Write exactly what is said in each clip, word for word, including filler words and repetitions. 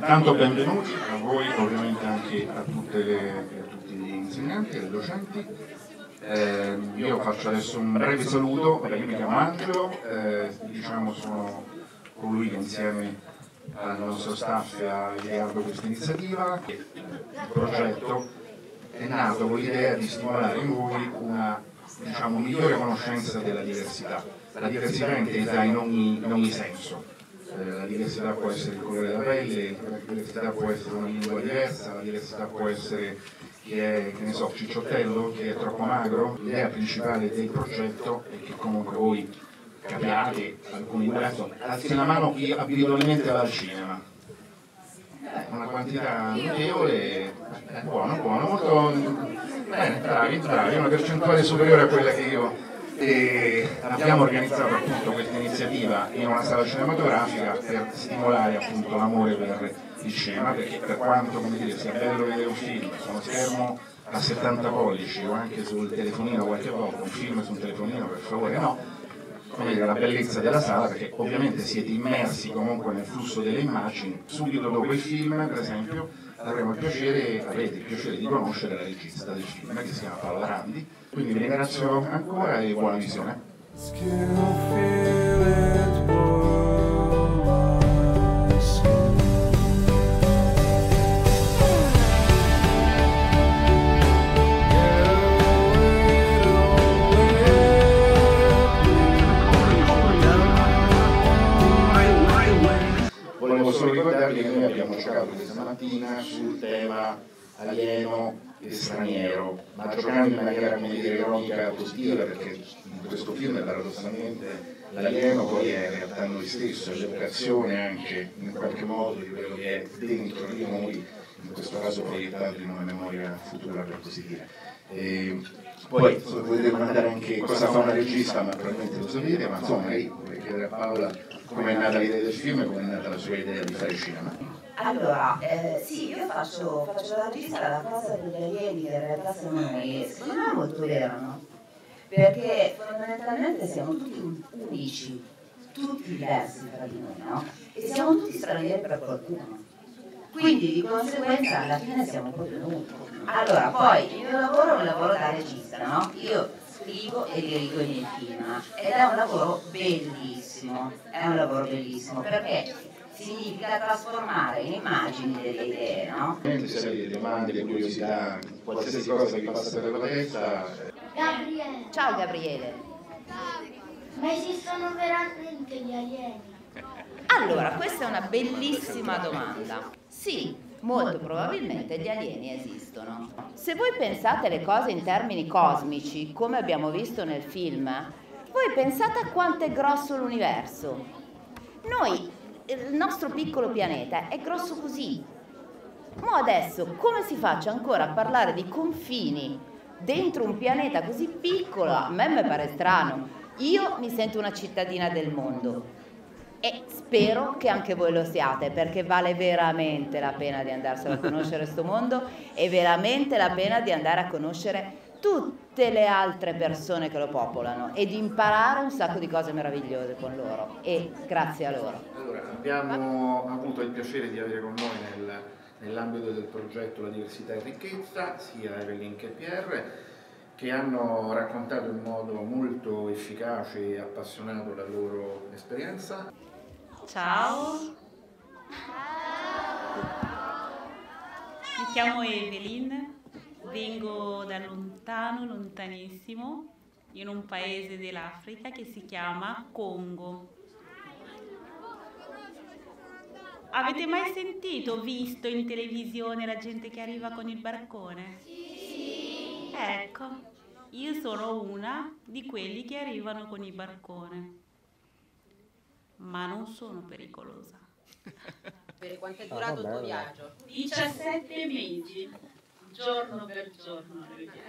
Intanto benvenuti a voi, ovviamente anche a, tutte le, a tutti gli insegnanti e i docenti. Eh, io faccio adesso un breve saluto. Io mi chiamo Angelo, eh, diciamo sono colui che insieme al nostro staff ha ideato questa iniziativa. Il progetto è nato con l'idea di stimolare in voi una, diciamo, migliore conoscenza della diversità. La diversità intesa in ogni, in ogni senso. La diversità può essere il colore della pelle, la diversità può essere una lingua diversa, la diversità può essere chi è, che ne so, cicciottello, chi è troppo magro. L'idea principale del progetto è che comunque voi capiate, alcuni adesso, alzi la mano chi abitualmente va al cinema. Eh, una quantità notevole, eh, buono, buono, molto bene, bravi, bravi, una percentuale superiore a quella che io... E abbiamo organizzato appunto questa iniziativa in una sala cinematografica per stimolare appunto l'amore per il cinema, perché per quanto, come dire, sia bello vedere un film su uno schermo a settanta pollici o anche sul telefonino qualche volta, un film su un telefonino per favore no, come dire, la bellezza della sala, perché ovviamente siete immersi comunque nel flusso delle immagini. Subito dopo il film, per esempio, avremo il piacere, avrete il piacere di conoscere la regista del film, che si chiama Paola Randi. Quindi vi ringrazio ancora e buona visione. Volevo solo ricordarvi che noi abbiamo giocato questa mattina sul tema alieno e straniero, ma giocando in maniera, come dire, ironica, positiva, perché in questo film paradossalmente l'alieno poi è in realtà noi stesso, è l'evocazione anche in qualche modo di quello che è dentro di noi, in questo caso proiettato in una memoria futura, per così dire. E poi potete domandare anche cosa fa una regista, ma probabilmente lo sapete, ma insomma lei vorrei chiedere a Paola come è nata l'idea del film e come è nata la sua idea di fare cinema. Allora, eh, sì, io faccio, faccio la regista della cosa degli alieni, che in realtà siamo noi, e secondo me è molto vero, no? Perché fondamentalmente siamo tutti unici, tutti diversi tra di noi, no? E siamo tutti stranieri per qualcuno. Quindi di conseguenza alla fine siamo proprio noi. Allora, poi il mio lavoro è un lavoro da regista, no? Io scrivo e dirigo i miei film ed è un lavoro bellissimo, è un lavoro bellissimo perché significa trasformare in immagini delle idee, no? Se avete domande, curiosità, qualsiasi cosa vi passa per la testa. Gabriele. Ciao Gabriele. Ma esistono veramente gli alieni? Allora, questa è una bellissima domanda. Sì, molto probabilmente gli alieni esistono. Se voi pensate le cose in termini cosmici, come abbiamo visto nel film, voi pensate a quanto è grosso l'universo. Noi, il nostro piccolo pianeta, è grosso così. Ma adesso, come si faccia ancora a parlare di confini dentro un pianeta così piccolo? A me mi pare strano. Io mi sento una cittadina del mondo. E spero che anche voi lo siate, perché vale veramente la pena di andarselo a conoscere questo mondo e veramente la pena di andare a conoscere tutte le altre persone che lo popolano e di imparare un sacco di cose meravigliose con loro e grazie a loro. Allora, abbiamo avuto il piacere di avere con noi nel, nell'ambito del progetto La diversità e ricchezza sia Evelyn che Pierre, che hanno raccontato in modo molto efficace e appassionato la loro esperienza. Ciao, mi chiamo Evelyn, vengo da lontano, lontanissimo, in un paese dell'Africa che si chiama Congo. Avete mai sentito, visto in televisione la gente che arriva con il barcone? Sì. Ecco, io sono una di quelli che arrivano con il barcone. Ma non sono pericolosa. Per quanto è durato il tuo viaggio? diciassette mesi, giorno per giorno.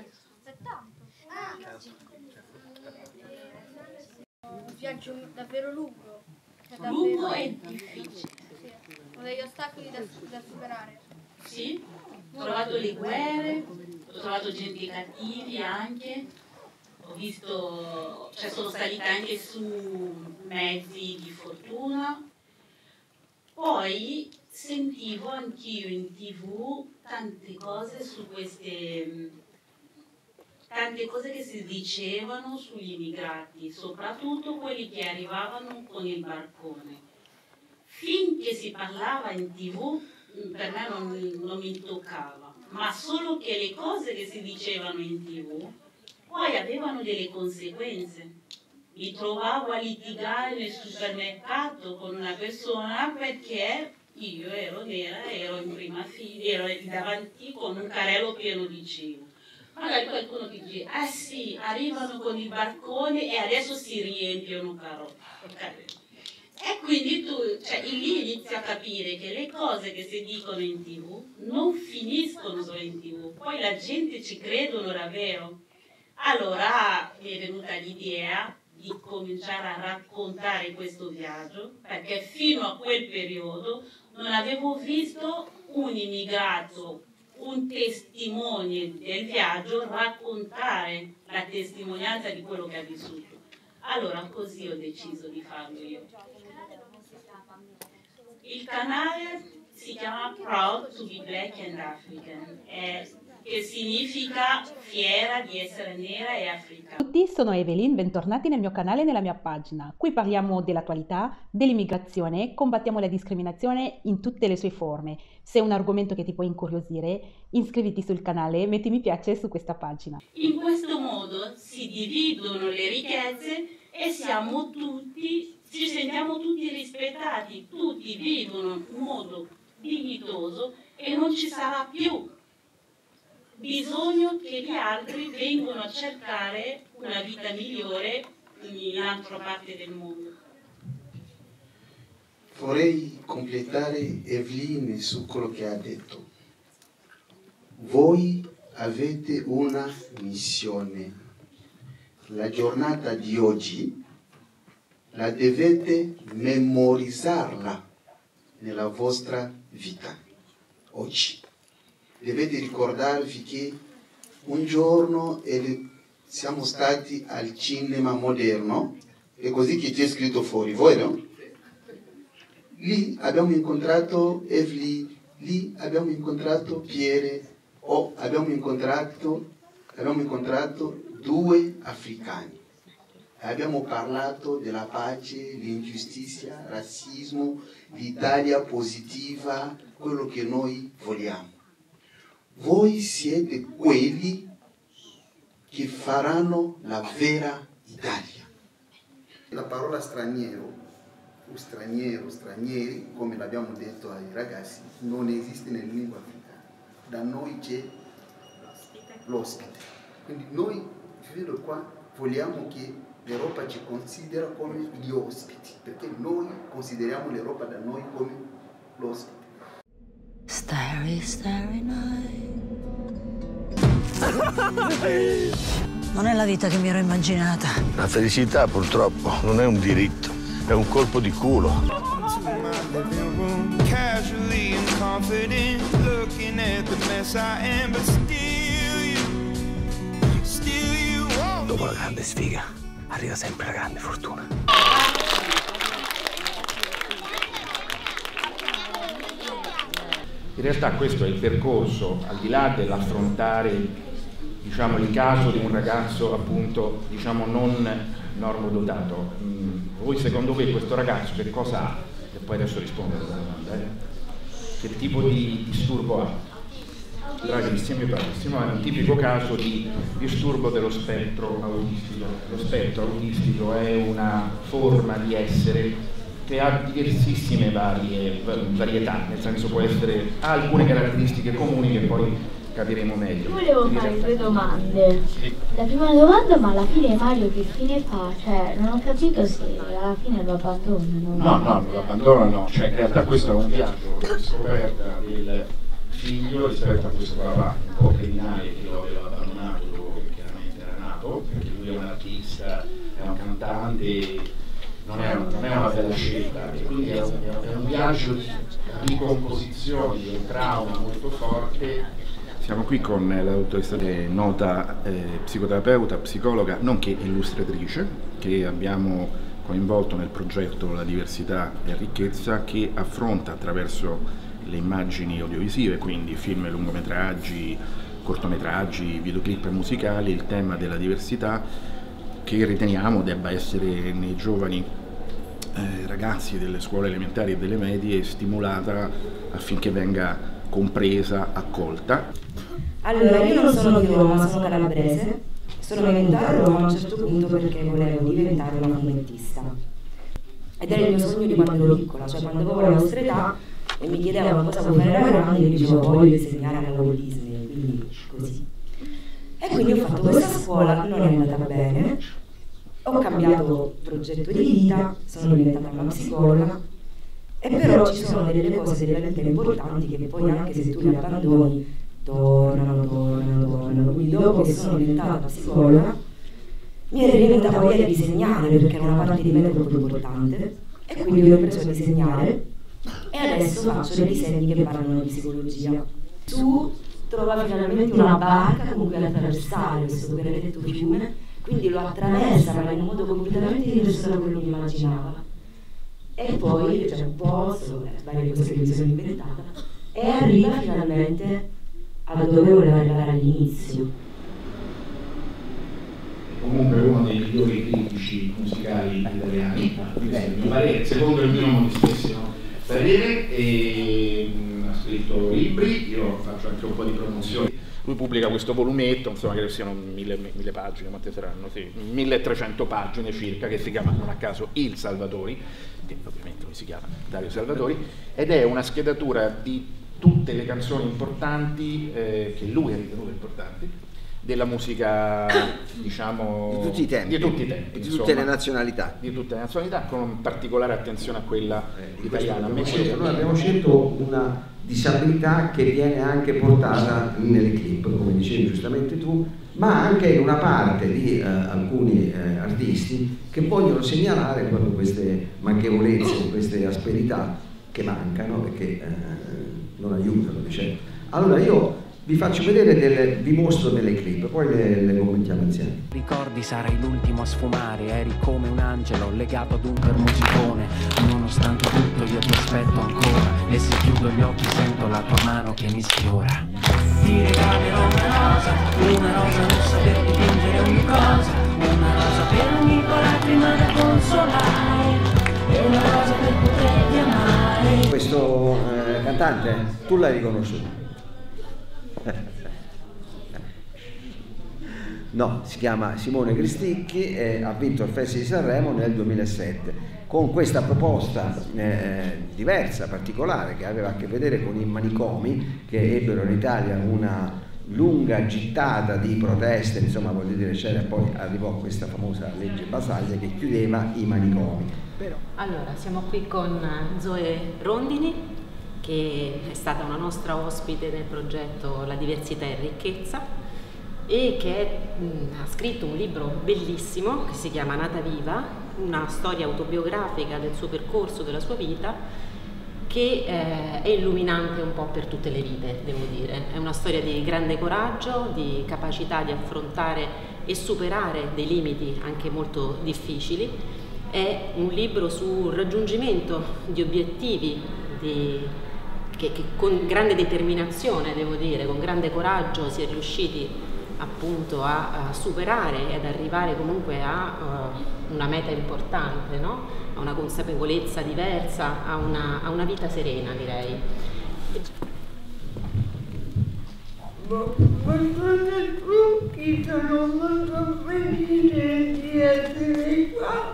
Un viaggio davvero lungo. Cioè, Lungo davvero... e difficile. Sì. Ho degli ostacoli da, da superare. Sì, ho trovato le guerre, ho trovato gente cattivi anche. Ho visto, cioè sono salita anche su mezzi di fortuna, poi sentivo anch'io in tv tante cose su queste, tante cose che si dicevano sugli immigrati, soprattutto quelli che arrivavano con il barcone. Finché si parlava in tv, per me non, non mi toccava, ma solo che le cose che si dicevano in tv poi avevano delle conseguenze. Mi trovavo a litigare nel supermercato con una persona perché io ero nera, ero in prima fila, ero davanti con un carrello pieno di cibo. Magari qualcuno ti dice, ah sì, arrivano con il barcone e adesso si riempiono carote. E quindi tu, cioè, lì inizi a capire che le cose che si dicono in tv non finiscono solo in tv, poi la gente ci credono davvero. Allora mi è venuta l'idea di cominciare a raccontare questo viaggio, perché fino a quel periodo non avevo visto un immigrato, un testimone del viaggio raccontare la testimonianza di quello che ha vissuto. Allora così ho deciso di farlo io. Il canale si chiama Proud to be Black and African, è, che significa fiera di essere nera e africana. Tutti, sono Evelyn, bentornati nel mio canale e nella mia pagina. Qui parliamo dell'attualità, dell'immigrazione, combattiamo la discriminazione in tutte le sue forme. Se è un argomento che ti può incuriosire, iscriviti sul canale e metti mi piace su questa pagina. In questo modo si dividono le ricchezze e siamo tutti, ci sentiamo tutti rispettati, tutti vivono in modo dignitoso e non ci sarà più bisogno che gli altri vengano a cercare una vita migliore in un'altra parte del mondo. Vorrei completare Evelyn su quello che ha detto. Voi avete una missione. La giornata di oggi la dovete memorizzarla nella vostra vita. Oggi. Dovete ricordarvi che un giorno siamo stati al cinema moderno, è così che c'è scritto fuori, vero? Lì abbiamo incontrato Evelyn, lì abbiamo incontrato Pierre, o abbiamo incontrato, abbiamo incontrato due africani. Abbiamo parlato della pace, l'ingiustizia, il razzismo, l'Italia positiva, quello che noi vogliamo. Voi siete quelli che faranno la vera Italia. La parola straniero, o straniero, stranieri, come l'abbiamo detto ai ragazzi, non esiste nella lingua africana. Da noi c'è l'ospite. Quindi noi, fino qua, vogliamo che l'Europa ci considera come gli ospiti, perché noi consideriamo l'Europa da noi come l'ospite. Starry, starry night. Non è la vita che mi ero immaginata. La felicità purtroppo non è un diritto, è un colpo di culo. Dopo la grande sfiga arriva sempre la grande fortuna. In realtà questo è il percorso, al di là dell'affrontare, diciamo, il caso di un ragazzo appunto, diciamo, non normodotato. Voi, secondo voi, questo ragazzo che cosa ha? E poi adesso rispondo alla domanda. Eh? Che tipo di disturbo ha? Bravissimo, bravissimo, è un tipico caso di disturbo dello spettro autistico. Lo spettro autistico è una forma di essere che ha diversissime varie, varietà, nel senso può essere, ha alcune caratteristiche comuni che poi capiremo meglio. Volevo fare due domande. La prima domanda, ma alla fine Mario che fine fa? Cioè, non ho capito se alla fine lo abbandonano. No, no, non lo abbandonano, cioè in realtà questo è un viaggio di scoperta del figlio rispetto a questo papà, un po' criminale che lo aveva abbandonato dopo che chiaramente era nato, perché lui è un artista, è un cantante. Non è, non è una bella scelta, e quindi è un, è un viaggio di, di composizione, di un trauma molto forte. Siamo qui con la dottoressa, nota eh, psicoterapeuta, psicologa, nonché illustratrice, che abbiamo coinvolto nel progetto La diversità e ricchezza, che affronta attraverso le immagini audiovisive, quindi film e lungometraggi, cortometraggi, videoclip musicali, il tema della diversità, che riteniamo debba essere nei giovani eh, ragazzi delle scuole elementari e delle medie stimolata affinché venga compresa, accolta. Allora, io non sono di Roma, sono calabrese, sono venuta a Roma a un certo punto perché volevo diventare una fumettista. Ed era il mio sogno di quando ero piccola, cioè quando avevo la nostra età e mi chiedevano cosa vuoi fare da grande, io dicevo voglio insegnare alla Walt Disney, quindi così. E quindi ho fatto questa scuola, non è andata bene, ho cambiato progetto di vita, sono diventata una psicologa, e però ci sono delle cose della vita importanti che poi anche se tu le abbandoni tornano, tornano, tornano. Quindi dopo che sono diventata psicologa mi è venuta voglia di disegnare perché era una parte di me troppo importante, e quindi ho preso a disegnare e adesso faccio dei disegni che parlano di psicologia. Su trova finalmente una barca con cui attraversare questo benedetto fiume, quindi lo attraversa ma in un modo completamente diverso da quello che immaginava. E poi c'è un posto, varie cose che mi sono inventata, e arriva finalmente a dove voleva arrivare all'inizio. Comunque uno dei migliori critici musicali italiani, questo è il mio parere, secondo il mio modestissimo parere, e ha scritto libri, io faccio anche un po' di promozione. Lui pubblica questo volumetto, insomma, che siano mille, mille pagine, quante saranno? Sì, milletrecento pagine circa, che si chiama non a caso Il Salvatori, che ovviamente lui si chiama Dario Salvatori, ed è una schedatura di tutte le canzoni importanti eh, che lui ha ritenuto importanti della musica, diciamo, di tutti i tempi, di, tutti i tempi, di insomma, tutte le nazionalità, di tutte le nazionalità, con particolare attenzione a quella eh, italiana. Abbiamo scelto, noi abbiamo scelto una disabilità che viene anche portata nelle clip, come dicevi giustamente tu, ma anche in una parte di eh, alcuni eh, artisti che vogliono segnalare proprio queste manchevolezze, queste asperità che mancano e che eh, non aiutano, diciamo. Allora io vi faccio vedere, delle, vi mostro delle clip, poi le, le commentiamo insieme. Ricordi, sarai l'ultimo a sfumare, eri come un angelo legato ad un termosifone. Nonostante tutto io ti aspetto ancora, e se chiudo gli occhi sento la tua mano che mi sfiora. Ti regalerò una rosa, una rosa rossa per dipingere ogni cosa, una rosa per ogni tua lacrima da consolare, e una rosa per poterti amare. Questo eh, cantante, tu l'hai riconosciuto? No, si chiama Simone Cristicchi e ha vinto il Festival di Sanremo nel duemilasette con questa proposta eh, diversa, particolare, che aveva a che vedere con i manicomi, che ebbero in Italia una lunga gittata di proteste, insomma, voglio dire, c'era, poi arrivò questa famosa legge Basaglia che chiudeva i manicomi. Però. Allora, siamo qui con Zoe Rondini, che è stata una nostra ospite nel progetto La diversità e ricchezza, e che mh, ha scritto un libro bellissimo che si chiama Nata Viva, una storia autobiografica del suo percorso, della sua vita, che eh, è illuminante un po' per tutte le vite, devo dire. È una storia di grande coraggio, di capacità di affrontare e superare dei limiti anche molto difficili. È un libro sul raggiungimento di obiettivi di, che, che con grande determinazione, devo dire, con grande coraggio si è riusciti appunto a, a superare e ad arrivare comunque a uh, una meta importante, no? A una consapevolezza diversa, a una, a una vita serena, direi. Buongiorno a tutti, sono molto felice di essere qua.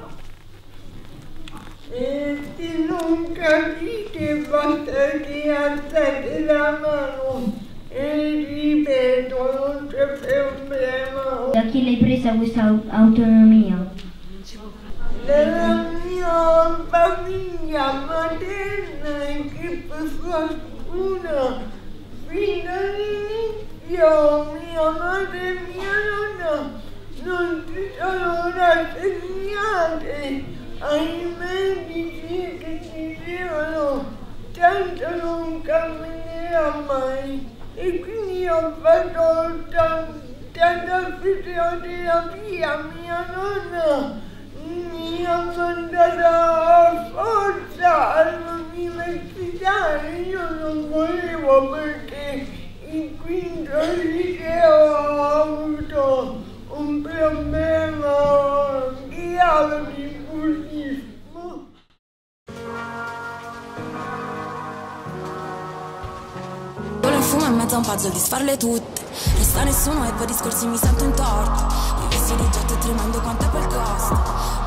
E se non capite basta che alzate la mano. E ripeto, non c'è problema. Da chi l'hai presa questa autonomia? Dalla mia famiglia materna, che per fortuna fino all'inizio mia madre e mia nonna non si sono rassegnate ai medici che dicevano tanto non camminerà mai. E quindi ho fatto tanta fisioterapia, mia nonna mi io sono andata forza all'università e io non volevo perché in quinto liceo ho avuto un problema grave di bullismo. Solo in fumo in mezzo a un puzzle di sfarle tutte. Resta nessuno e poi discorsi mi sento in torto. Io vestiti di getto e tremando quanto è quel costo.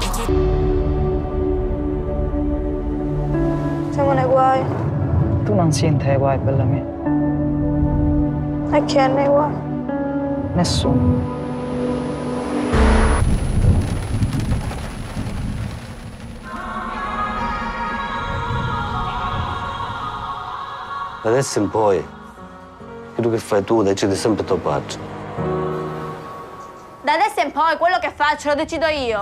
Siamo nei guai. Tu non senti nei guai, bella mia. E chi è nei guai? Nessuno. Da adesso in poi, quello che fai tu decidi sempre tuo padre. Da adesso in poi quello che faccio lo decido io.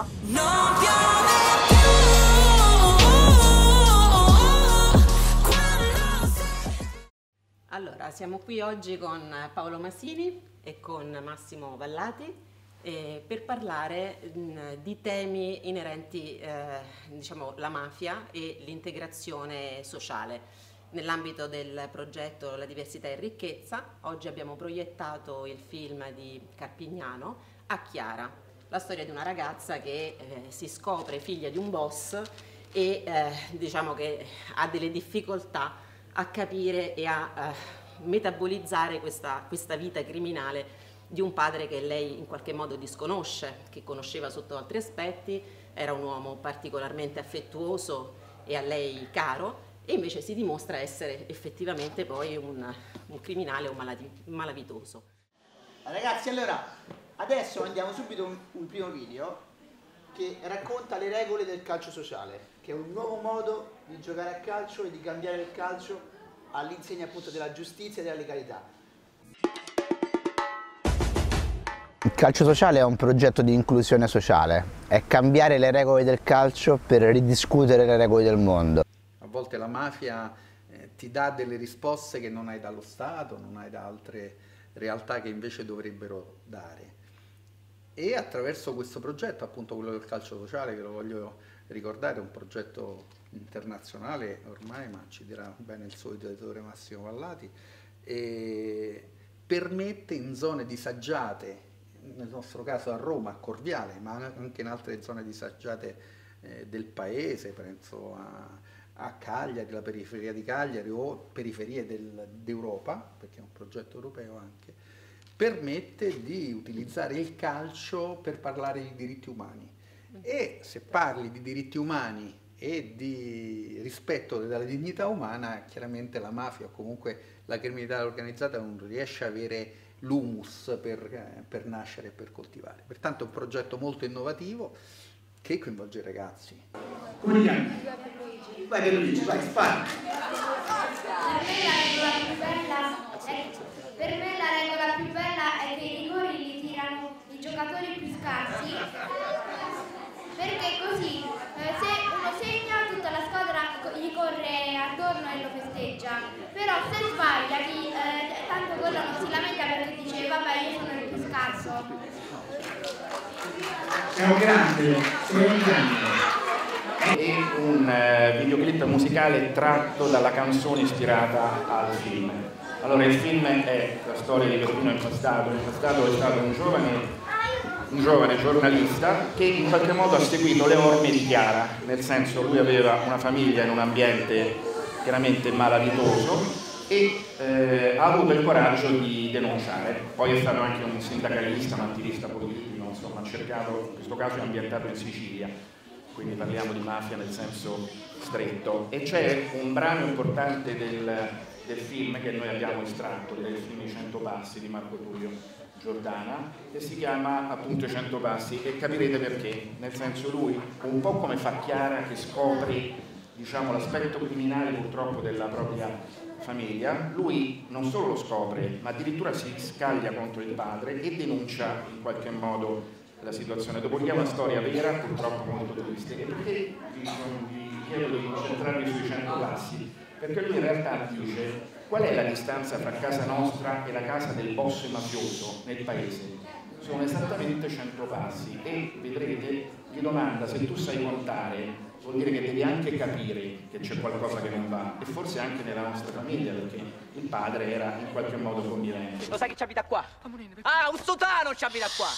Allora, siamo qui oggi con Paolo Masini e con Massimo Vallati eh, per parlare mh, di temi inerenti, eh, diciamo, la mafia e l'integrazione sociale. Nell'ambito del progetto La diversità è ricchezza, oggi abbiamo proiettato il film di Carpignano, A Chiara, la storia di una ragazza che eh, si scopre figlia di un boss e eh, diciamo che ha delle difficoltà a capire e a eh, metabolizzare questa, questa vita criminale di un padre che lei in qualche modo disconosce, che conosceva sotto altri aspetti, era un uomo particolarmente affettuoso e a lei caro, e invece si dimostra essere effettivamente poi un, un criminale o un malavitoso. Ragazzi, allora, adesso andiamo subito un, un primo video che racconta le regole del calcio sociale, che è un nuovo modo di giocare a calcio e di cambiare il calcio all'insegna appunto della giustizia e della legalità. Il calcio sociale è un progetto di inclusione sociale, è cambiare le regole del calcio per ridiscutere le regole del mondo. A volte la mafia eh, ti dà delle risposte che non hai dallo Stato, non hai da altre realtà che invece dovrebbero dare. E attraverso questo progetto, appunto quello del calcio sociale, che lo voglio ricordare, è un progetto internazionale ormai, ma ci dirà bene il suo editore Massimo Vallati, e permette in zone disagiate, nel nostro caso a Roma, a Corviale, ma anche in altre zone disagiate eh, del paese, penso a a Cagliari, la periferia di Cagliari o periferie d'Europa, perché è un progetto europeo anche, permette di utilizzare il calcio per parlare di diritti umani. E se parli di diritti umani e di rispetto della dignità umana, chiaramente la mafia o comunque la criminalità organizzata non riesce a avere l'humus per, per nascere e per coltivare. Pertanto è un progetto molto innovativo che coinvolge i ragazzi. Come ti chiami? Vai per Luigi, vai, spara. Per me la regola più bella è che i rigori li tirano i giocatori più scarsi, perché così eh, se uno segna tutta la squadra gli corre attorno e lo festeggia, però se sbaglia chi, eh, tanto quello non si lamenta perché dice vabbè io sono il più scarso. Siamo grandi, siamo grandi. È un eh, videoclip musicale tratto dalla canzone ispirata al film. Allora il film è la storia di Peppino Impastato. Impastato è stato un giovane, un giovane giornalista che in qualche modo ha seguito le orme di Chiara, nel senso lui aveva una famiglia in un ambiente chiaramente malavitoso e eh, ha avuto il coraggio di denunciare. Poi è stato anche un sindacalista, un attivista politico, insomma ha cercato, in questo caso è ambientato in Sicilia, quindi parliamo di mafia nel senso stretto, e c'è un brano importante del, del film che noi abbiamo estratto, del film I Cento Passi di Marco Tullio Giordana, che si chiama appunto I Cento Passi, e capirete perché, nel senso lui, un po' come fa Chiara che scopre, diciamo, l'aspetto criminale purtroppo della propria famiglia, lui non solo lo scopre, ma addirittura si scaglia contro il padre e denuncia in qualche modo la situazione. Dopodiché è una storia vera, purtroppo molto triste. E perché vi chiedo di concentrarvi sui cento passi? Perché lui in realtà dice qual è la distanza tra casa nostra e la casa del boss mafioso nel paese. Sono esattamente cento passi e vedrete, vi ti domanda se tu sai contare, vuol dire che devi anche capire che c'è qualcosa che non va, e forse anche nella nostra famiglia, perché il padre era in qualche modo convivente. Lo sai che ci abita qua? Ah, un sultano ci abita qua!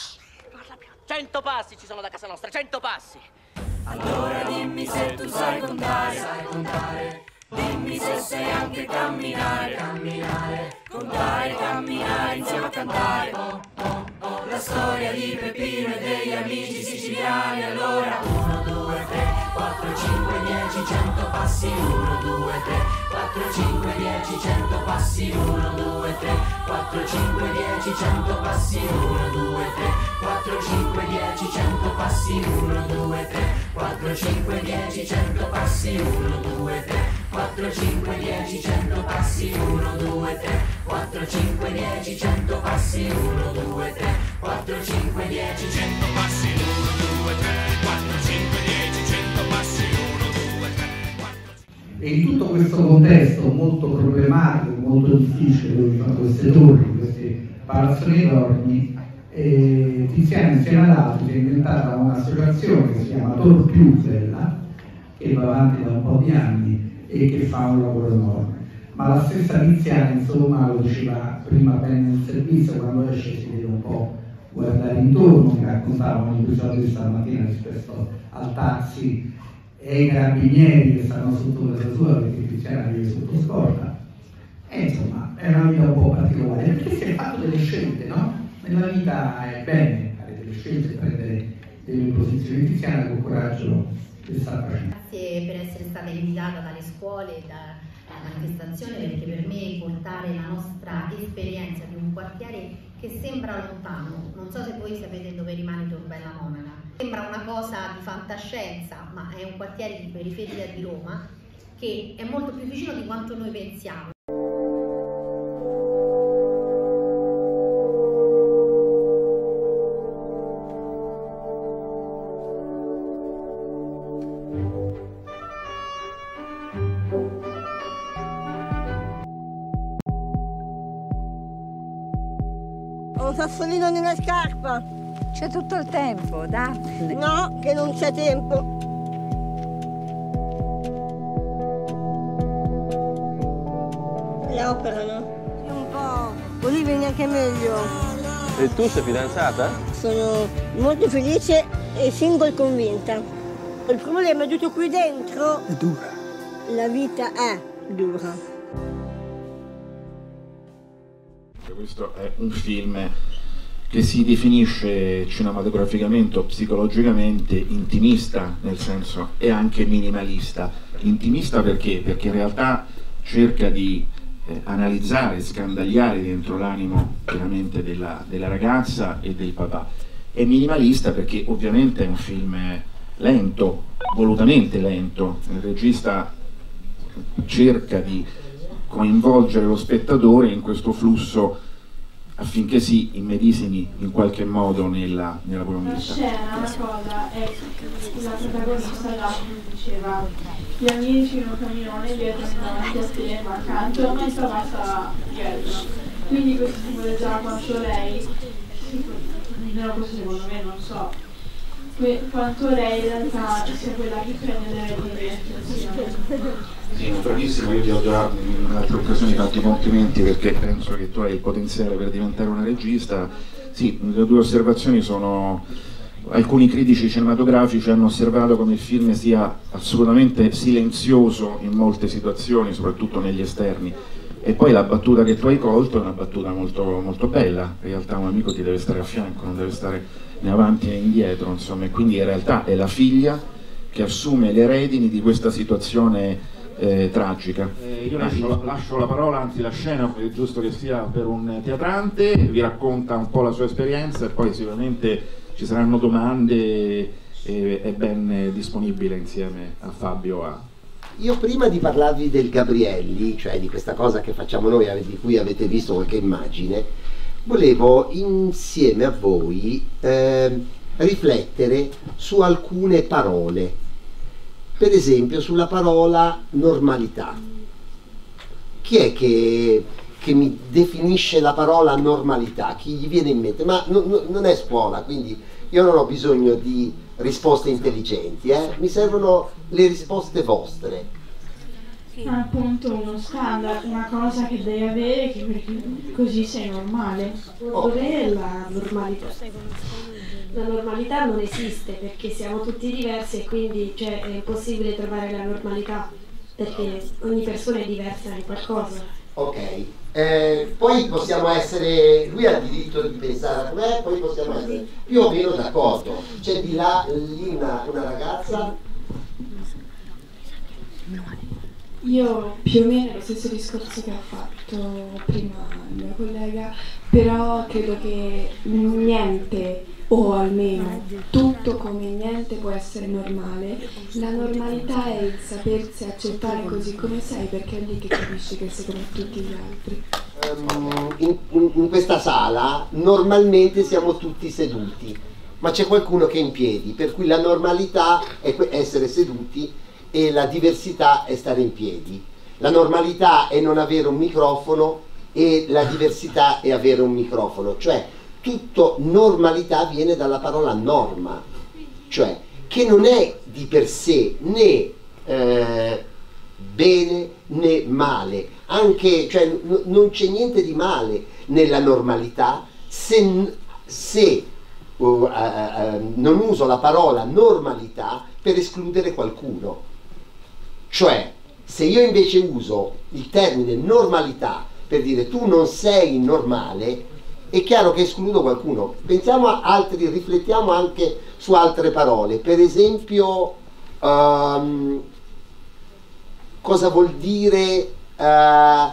Cento passi ci sono da casa nostra, cento passi! Allora dimmi se tu sai contare, sai contare. Dimmi se sai anche camminare, camminare, contare, camminare, insieme a cantare. Oh, oh, oh. La storia di Peppino e degli amici siciliani. Allora uno, due, tre, quattro, cinque, dieci, cento passi. uno, due, tre, quattro, cinque, dieci, cento passi. uno, due, tre, quattro, cinque, dieci, cento passi. uno, due, tre, quattro, cinque, dieci, cento passi. uno, due, tre, quattro, cinque, dieci, cento passi. uno, due, tre, quattro, cinque, dieci, cento passi. uno, due, tre, quattro, cinque, dieci, cento passi. uno, due, tre, quattro, cinque, dieci, cento passi. uno, due, tre, quattro, cinque, dieci, cento passi. uno, due, tre, quattro, cinque. E in tutto questo contesto molto problematico, molto difficile, dove ci sono queste torri, questi palazzoni enormi, eh, Tiziano insieme ad altri si è inventata un'associazione che si chiama Tor Più Bella, che va avanti da un po' di anni e che fa un lavoro enorme. Ma la stessa Tiziana, insomma, lo diceva prima bene nel servizio, quando esce si deve un po' guardare intorno, mi raccontava un episodio di stamattina rispetto al taxi e ai carabinieri che stanno sotto casa sua perché Tiziana vive sotto scorta. E insomma, è una vita un po' particolare, perché si è fatto delle scelte, no? Nella vita è bene fare delle scelte, prendere delle posizioni. Tiziana con coraggio che sta facendo. Grazie per essere stata invitata dalle scuole, da manifestazione, perché per me portare la nostra esperienza di un quartiere che sembra lontano, non so se voi sapete dove rimane Torbella Monaca, sembra una cosa di fantascienza, ma è un quartiere di periferia di Roma che è molto più vicino di quanto noi pensiamo. Un sassolino nella scarpa. C'è tutto il tempo, Daphne. No, che non c'è tempo. Le operano. Un po'. Così viene anche meglio. E tu sei fidanzata? Sono molto felice e single convinta. Il problema è tutto qui dentro. È dura. La vita è dura. Questo è un film che si definisce cinematograficamente o psicologicamente intimista, nel senso, e anche minimalista. Intimista perché? Perché in realtà cerca di eh, analizzare, scandagliare dentro l'animo chiaramente della, della ragazza e del papà. È minimalista perché ovviamente è un film lento, volutamente lento. Il regista cerca di coinvolgere lo spettatore in questo flusso affinché si immedesimi in qualche modo nella, nella protagonista. La scena, una cosa, è la protagonista là diceva gli amici non camminano né dietro né davanti a te, ma accanto, ma sta passa dietro. Quindi questo simboleggiava quanto lei, almeno questo secondo me, non so, quanto lei in realtà sia quella che prende le redini. Sì, bravissimo, io ti ho già in altre occasioni fatto i complimenti perché penso che tu hai il potenziale per diventare una regista. Sì, le due osservazioni sono: alcuni critici cinematografici hanno osservato come il film sia assolutamente silenzioso in molte situazioni, soprattutto negli esterni, e poi la battuta che tu hai colto è una battuta molto, molto bella. In realtà un amico ti deve stare a fianco, non deve stare né avanti né indietro, insomma, e quindi in realtà è la figlia che assume le redini di questa situazione Eh, tragica. Eh, io lascio, lascio la parola, anzi la scena, è giusto che sia per un teatrante, vi racconta un po' la sua esperienza e poi sicuramente ci saranno domande e è ben disponibile insieme a Fabio. A... Io prima di parlarvi del Gabrielli, cioè di questa cosa che facciamo noi, di cui avete visto qualche immagine, volevo insieme a voi eh, riflettere su alcune parole. Per esempio sulla parola normalità. Chi è che, che mi definisce la parola normalità? Chi gli viene in mente? Ma no, no, non è scuola, quindi io non ho bisogno di risposte intelligenti, eh? Mi servono le risposte vostre. Appunto uno standard, una cosa che devi avere che perché così sei normale. Dov'è la normalità? La normalità non esiste perché siamo tutti diversi e quindi cioè, è impossibile trovare la normalità perché ogni persona è diversa in qualcosa. Ok, eh, poi possiamo essere, lui ha il diritto di pensare com'è, poi possiamo essere più o meno d'accordo. C'è di là lì una, una ragazza. Io più o meno lo stesso discorso che ha fatto prima il mio collega, però credo che niente, o almeno tutto come niente può essere normale. La normalità è il sapersi accettare così come sei, perché è lì che capisci che sei come tutti gli altri. Um, in, in, in questa sala normalmente siamo tutti seduti, ma c'è qualcuno che è in piedi, per cui la normalità è essere seduti e la diversità è stare in piedi. La normalità è non avere un microfono e la diversità è avere un microfono, cioè tutto normalità viene dalla parola norma, cioè che non è di per sé né eh, bene né male, anche, cioè, n- non c'è niente di male nella normalità se, se uh, uh, uh, non uso la parola normalità per escludere qualcuno. Cioè, se io invece uso il termine normalità per dire tu non sei normale, è chiaro che escludo qualcuno. Pensiamo a altri, riflettiamo anche su altre parole. Per esempio, um, cosa vuol dire uh,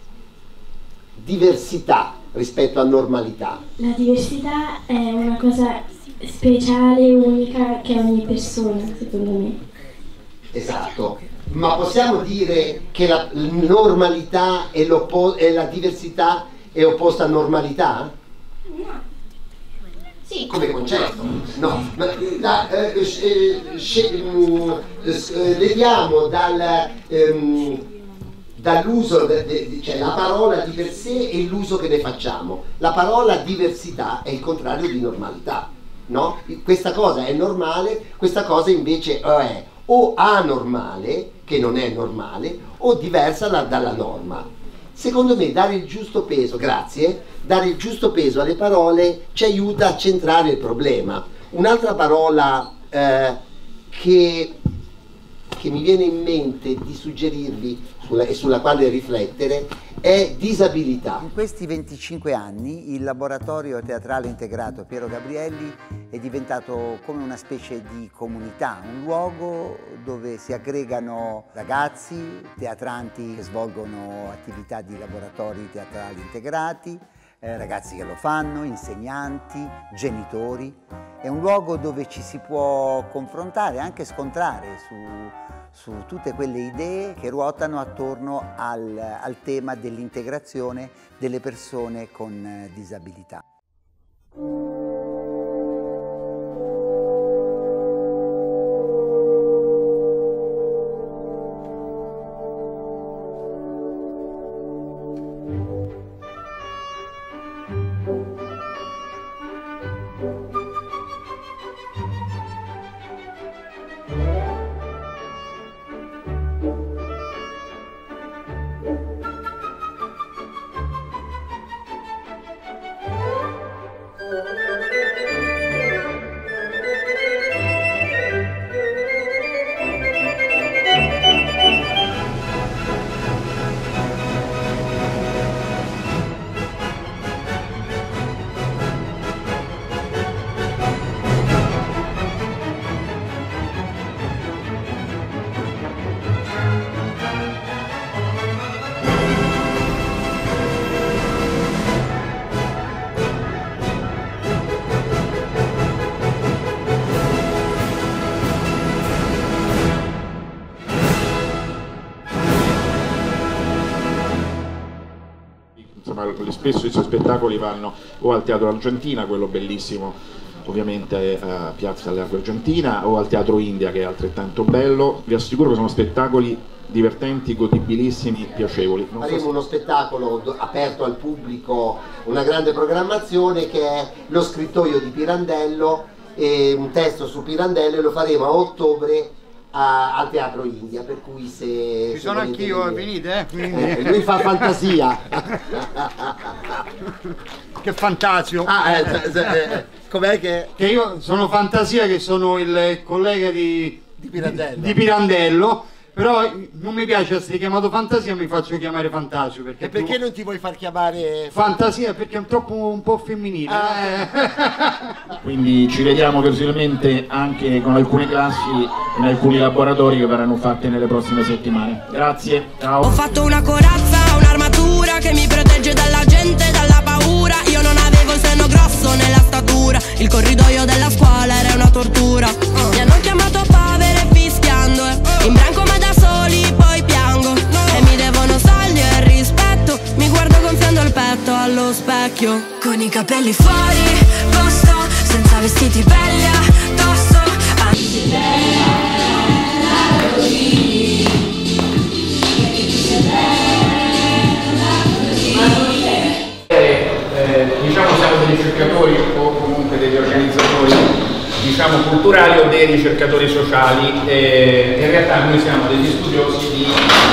diversità rispetto a normalità? La diversità è una cosa speciale, unica che ogni persona, secondo me. Esatto. Ma possiamo dire che la normalità e, e la diversità è opposta a normalità? No. Sì. Come concetto? No. Ma, la, eh, eh, eh, leviamo dal, ehm, dall'uso, de, de, cioè la parola di per sé e l'uso che ne facciamo. La parola diversità è il contrario di normalità, no? Questa cosa è normale, questa cosa invece è o anormale, che non è normale, o diversa da, dalla norma. Secondo me dare il giusto peso, grazie, dare il giusto peso alle parole ci aiuta a centrare il problema. Un'altra parola eh, che, che mi viene in mente di suggerirvi sulla, e sulla quale riflettere è disabilità. In questi venticinque anni il laboratorio teatrale integrato Piero Gabrielli è diventato come una specie di comunità, un luogo dove si aggregano ragazzi, teatranti che svolgono attività di laboratori teatrali integrati, eh, ragazzi che lo fanno, insegnanti, genitori. È un luogo dove ci si può confrontare, anche scontrare su, su tutte quelle idee che ruotano attorno al, al tema dell'integrazione delle persone con eh, disabilità. Spesso i suoi spettacoli vanno o al Teatro Argentina, quello bellissimo ovviamente a Piazza Largo Argentina, o al Teatro India, che è altrettanto bello. Vi assicuro che sono spettacoli divertenti, godibilissimi, piacevoli. Non Faremo so se... uno spettacolo aperto al pubblico, una grande programmazione, che è Lo scrittoio di Pirandello, e un testo su Pirandello, e lo faremo a ottobre a, al Teatro India, per cui se... Ci sono anch'io, venite, eh? Quindi... eh, lui fa fantasia. Che fantasio! Ah, eh, eh, com'è che... Che io sono fantasia, che sono il collega di, di, Pirandello. di, di Pirandello, però non mi piace essere chiamato fantasia, mi faccio chiamare Fantasio. Perché e perché tu... non ti vuoi far chiamare... Fantasia? Perché è un troppo un po' femminile. Ah. Eh. Quindi ci vediamo possibilmente anche con alcune classi in alcuni laboratori che verranno fatti nelle prossime settimane. Grazie, ciao. Ho fatto una corazza, un'armatura che mi protegge dalla gente, dalla paura. Io non avevo il seno grosso nella statura, il corridoio della scuola era una tortura. Mi hanno chiamato povere fischiando, eh. in branco ma da soli poi piango, e mi devono soldi e rispetto. Mi guardo gonfiando il petto allo specchio, con i capelli fuori posto, senza vestiti belli addosso. Eh, diciamo siamo dei ricercatori o comunque degli organizzatori, diciamo, culturali o dei ricercatori sociali. Eh, in realtà noi siamo degli studiosi di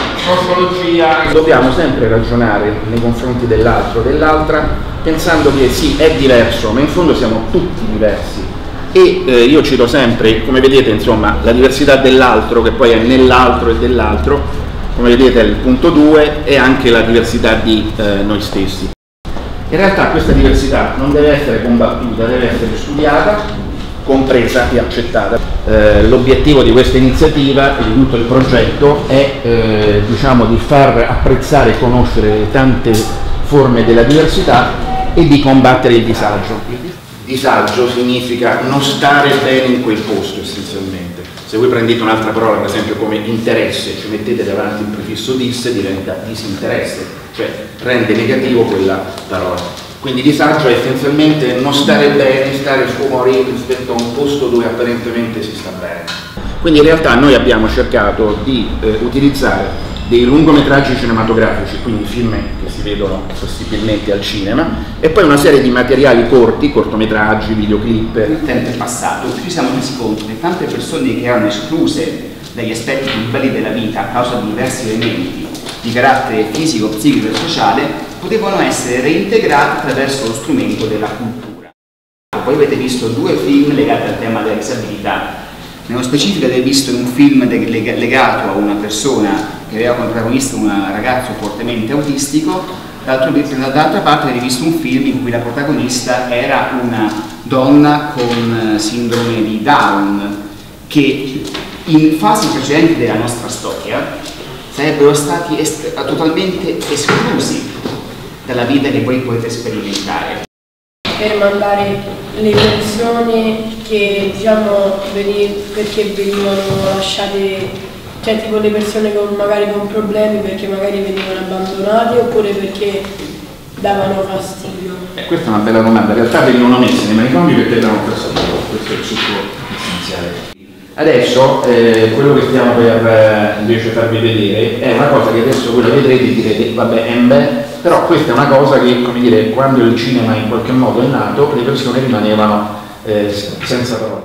sociologia. Dobbiamo sempre ragionare nei confronti dell'altro, dell'altra, pensando che sì, è diverso, ma in fondo siamo tutti diversi. E eh, io cito sempre, come vedete, insomma, la diversità dell'altro, che poi è nell'altro e dell'altro, come vedete è il punto due, e anche la diversità di eh, noi stessi. In realtà questa diversità non deve essere combattuta, deve essere studiata, compresa e accettata. Eh, l'obiettivo di questa iniziativa e di tutto il progetto è eh, diciamo, di far apprezzare e conoscere le tante forme della diversità e di combattere il disagio. Il disagio significa non stare bene in quel posto, essenzialmente. Se voi prendete un'altra parola, per esempio come interesse, ci mettete davanti il prefisso dis, diventa disinteresse, cioè rende negativo quella parola. Quindi disagio è essenzialmente non stare bene, stare fuori rispetto a un posto dove apparentemente si sta bene. Quindi in realtà noi abbiamo cercato di eh, utilizzare dei lungometraggi cinematografici, quindi film che si vedono possibilmente al cinema, e poi una serie di materiali corti, cortometraggi, videoclip. Nel tempo passato ci siamo resi conto che tante persone che erano escluse dagli aspetti più belli della vita a causa di diversi elementi di carattere fisico, psichico e sociale potevano essere reintegrate attraverso lo strumento della cultura. Voi avete visto due film legati al tema della disabilità. Nello specifico avete visto un film legato a una persona che aveva come protagonista un ragazzo fortemente autistico, dall'altra parte avete visto un film in cui la protagonista era una donna con sindrome di Down, che in fasi precedenti della nostra storia sarebbero stati est totalmente esclusi dalla vita che voi potete sperimentare. Per mandare le persone che, diciamo, perché venivano lasciate, cioè tipo le persone con, magari con problemi perché magari venivano abbandonate oppure perché davano fastidio. Eh, questa è una bella domanda, in realtà venivano messi nei manicomi perché erano persone, questo è il succo essenziale. Adesso eh, quello che stiamo per eh, invece farvi vedere è una cosa che adesso voi la vedrete e direte vabbè è beh, però questa è una cosa che, come dire, quando il cinema in qualche modo è nato le persone rimanevano eh, senza parole.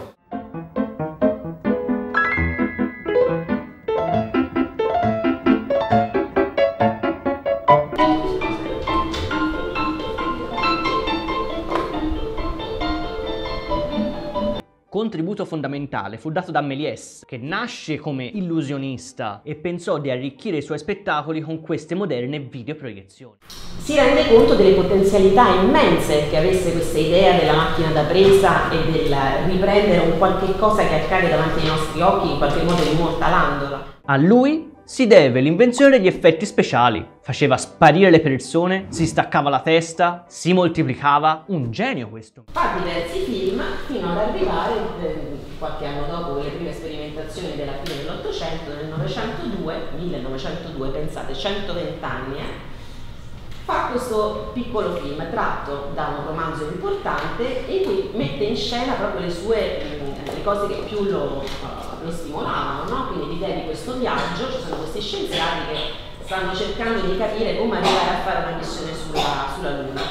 Contributo fondamentale fu dato da Méliès, che nasce come illusionista e pensò di arricchire i suoi spettacoli con queste moderne videoproiezioni. Si rende conto delle potenzialità immense che avesse questa idea della macchina da presa e del riprendere un qualche cosa che accade davanti ai nostri occhi, in qualche modo immortalandola. A lui si deve l'invenzione degli effetti speciali. Faceva sparire le persone, si staccava la testa, si moltiplicava. Un genio questo. Fa diversi film fino ad arrivare eh, qualche anno dopo le prime sperimentazioni della fine dell'Ottocento, nel novecentodue, millenovecentodue, pensate, centoventi anni, eh, fa questo piccolo film tratto da un romanzo importante in cui mette in scena proprio le sue le cose che più lo, uh, lo stimolavano, no? Quindi l'idea di questo viaggio, ci sono questi scienziati che stanno cercando di capire come arrivare a fare una missione sulla, sulla Luna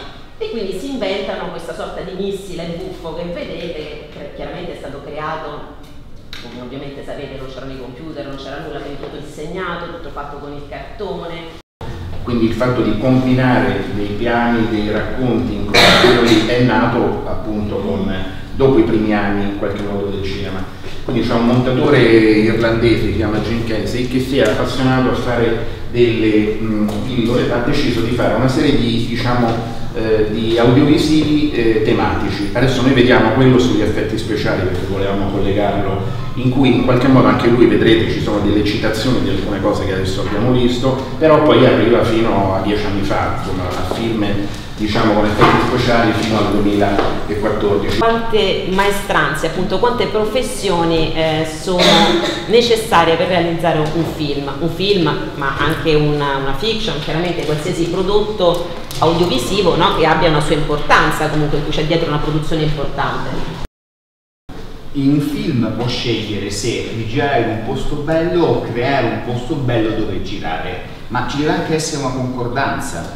e quindi si inventano questa sorta di missile buffo che vedete, che chiaramente è stato creato, come ovviamente sapete non c'erano i computer, non c'era nulla, quindi tutto disegnato, tutto fatto con il cartone. Quindi il fatto di combinare dei piani, dei racconti incrociatori è nato appunto con, dopo i primi anni in qualche modo del cinema. Quindi c'è un montatore irlandese, si chiama Jim Casey, che si è appassionato a fare delle mh, pillole, ha deciso di fare una serie di, diciamo, eh, di audiovisivi eh, tematici. Adesso noi vediamo quello sugli effetti speciali perché volevamo collegarlo, in cui in qualche modo anche lui, vedrete, ci sono delle citazioni di alcune cose che adesso abbiamo visto, però poi arriva fino a dieci anni fa, insomma, a film, diciamo, con effetti speciali fino al duemilaquattordici. Quante maestranze, appunto, quante professioni eh, sono necessarie per realizzare un film, un film ma anche una, una fiction, chiaramente qualsiasi prodotto audiovisivo, no, che abbia una sua importanza, comunque in cui c'è dietro una produzione importante. In un film può scegliere se girare in un posto bello o creare un posto bello dove girare, ma ci deve anche essere una concordanza.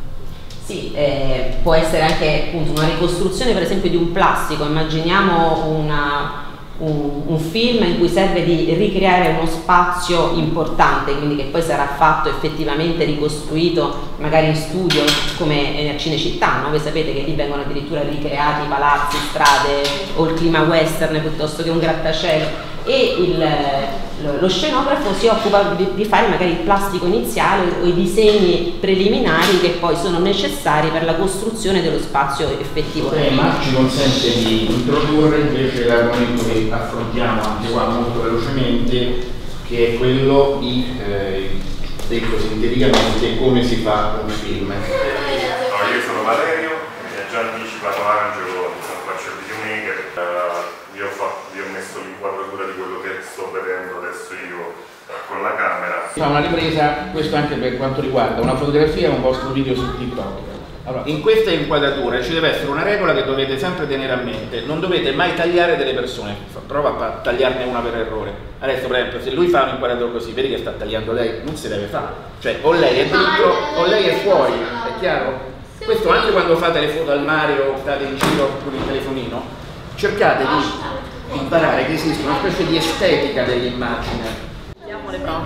Sì, eh, può essere anche appunto una ricostruzione per esempio di un plastico, immaginiamo una, un, un film in cui serve di ricreare uno spazio importante, quindi che poi sarà fatto effettivamente ricostruito magari in studio come a Cinecittà, no? Voi sapete che lì vengono addirittura ricreati palazzi, strade o il clima western piuttosto che un grattacielo, e il, lo, lo scenografo si occupa di, di fare magari il plastico iniziale o i disegni preliminari che poi sono necessari per la costruzione dello spazio effettivo. Eh, ma ci consente di introdurre invece l'argomento che affrontiamo anche qua molto velocemente, che è quello di, eh, detto sinteticamente, come si fa un film. No, io sono Valerio, mi ha già anticipato Angelo, faccio il videomaker. Uh, Vi ho, fatto, vi ho messo l'inquadratura di quello che sto vedendo adesso io con la camera. Fa una ripresa, questo anche per quanto riguarda una fotografia e un vostro video su TikTok. Allora, in questa inquadratura ci deve essere una regola che dovete sempre tenere a mente: non dovete mai tagliare delle persone. Prova a tagliarne una per errore. Adesso per esempio se lui fa un'inquadratura così, vedi che sta tagliando lei, non si deve fare. Cioè o lei è dentro o lei è fuori, è chiaro? Questo anche quando fate le foto al mare o state in giro con il telefonino, cercate di imparare che esiste una specie di estetica dell'immagine. Vediamo le prove.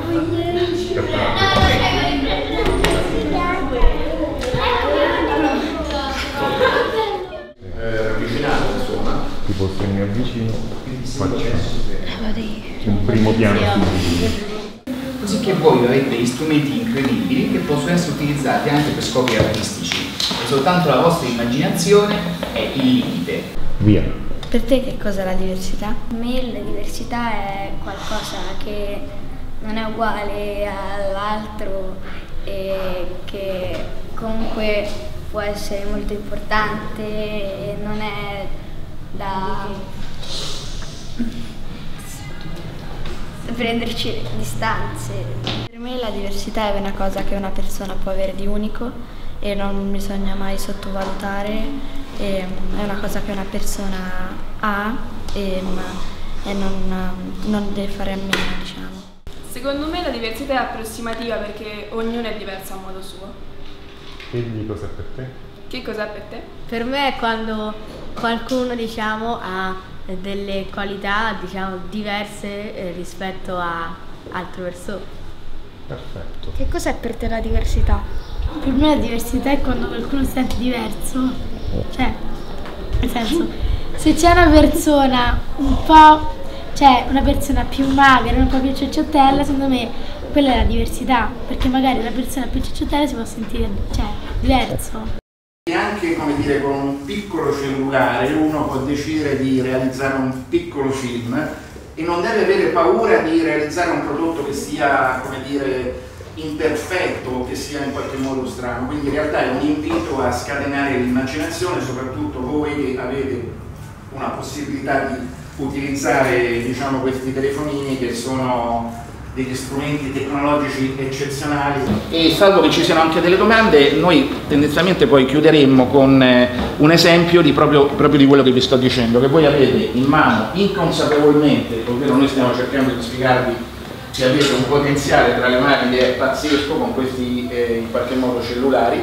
Eh, avvicinato, insomma. Tipo se mi avvicino faccio un primo piano subito. Così che voi avete degli strumenti incredibili che possono essere utilizzati anche per scopi artistici. E soltanto la vostra immaginazione è il limite. Via. Per te che cos'è la diversità? Per me la diversità è qualcosa che non è uguale all'altro e che comunque può essere molto importante e non è da prenderci distanze. Per me la diversità è una cosa che una persona può avere di unico e non bisogna mai sottovalutare. E è una cosa che una persona ha e, e non, non deve fare a meno, diciamo. Secondo me la diversità è approssimativa perché ognuno è diverso a modo suo. Quindi cos'è per te? Che cos'è per te? Per me è quando qualcuno, diciamo, ha delle qualità, diciamo, diverse eh, rispetto a altre persone. Perfetto. Che cos'è per te la diversità? Per me la diversità è quando qualcuno si sente diverso. Cioè, nel senso, se c'è una persona un po', cioè una persona più magra, un po' più cicciottella, secondo me quella è la diversità, perché magari una persona più cicciottella si può sentire, cioè, diverso. E anche, come dire, con un piccolo cellulare uno può decidere di realizzare un piccolo film e non deve avere paura di realizzare un prodotto che sia, come dire, imperfetto o che sia in qualche modo strano. Quindi in realtà è un invito a scatenare l'immaginazione, soprattutto voi che avete una possibilità di utilizzare, diciamo, questi telefonini che sono degli strumenti tecnologici eccezionali. E salvo che ci siano anche delle domande, noi tendenzialmente poi chiuderemmo con eh, un esempio di proprio, proprio di quello che vi sto dicendo, che voi avete in mano inconsapevolmente, ovvero noi stiamo cercando di spiegarvi che avete un potenziale tra le mani che è pazzesco con questi eh, in qualche modo cellulari,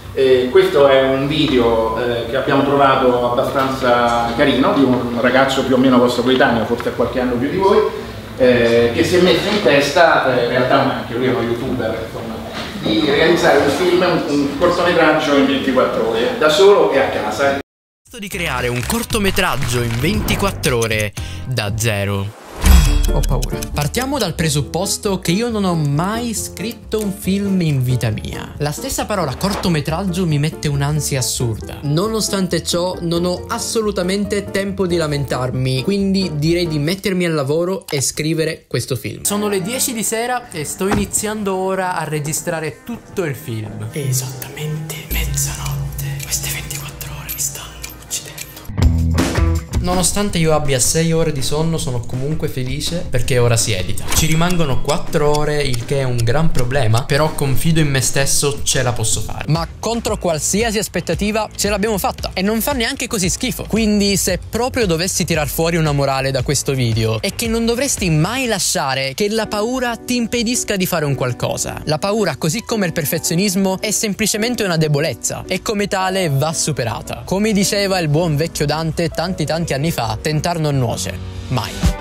Eh, questo è un video eh, che abbiamo trovato abbastanza carino, di un ragazzo più o meno vostro coetaneo, forse qualche anno più di voi, eh, che si è messo in testa, eh, in realtà anche lui è uno youtuber, insomma, di realizzare un film, un, un cortometraggio in ventiquattro ore, da solo e a casa. Di creare un cortometraggio in ventiquattro ore da zero. Ho paura. Partiamo dal presupposto che io non ho mai scritto un film in vita mia. La stessa parola cortometraggio mi mette un'ansia assurda. Nonostante ciò non ho assolutamente tempo di lamentarmi, quindi direi di mettermi al lavoro e scrivere questo film. Sono le dieci di sera e sto iniziando ora a registrare tutto il film. Esattamente mezzanotte. Queste ventiquattro ore mi stanno uccidendo. Nonostante io abbia sei ore di sonno, sono comunque felice perché ora si edita. Ci rimangono quattro ore, il che è un gran problema, però confido in me stesso, ce la posso fare. Ma contro qualsiasi aspettativa ce l'abbiamo fatta e non fa neanche così schifo. Quindi se proprio dovessi tirar fuori una morale da questo video è che non dovresti mai lasciare che la paura ti impedisca di fare un qualcosa. La paura, così come il perfezionismo, è semplicemente una debolezza e come tale va superata. Come diceva il buon vecchio Dante tanti tanti anni fa, tentar non nuoce mai.